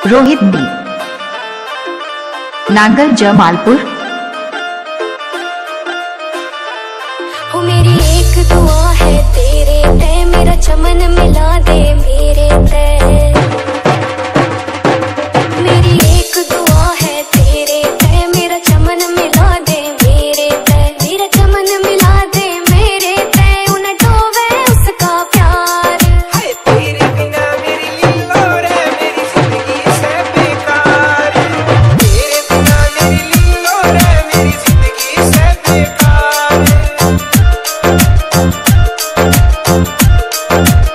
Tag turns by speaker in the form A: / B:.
A: Rohit B, नागर जमालपुर।
B: हो मेरी एक दुआ है तेरे ते, मेरा चमन मिला दे मेरे ते। मेरी एक दुआ है तेरे ते, मेरा चमन मिला दे मेरे ते। मेरा चमन मिला दे मेरे ते, उन्हें डोबे उसका प्यार।
C: हाय तेरे बिना मेरी लीलो रे, मेरी जिंदगी से बेकार। तेरे बिना मेरी लीलो रे, मेरी जिंदगी से बेकार।